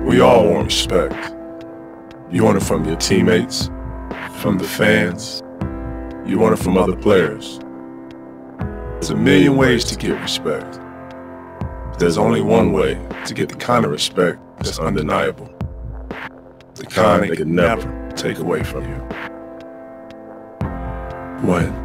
We all want respect. You want it from your teammates, from the fans. You want it from other players. There's a million ways to get respect. There's only one way to get the kind of respect that's undeniable. The kind they could never take away from you. When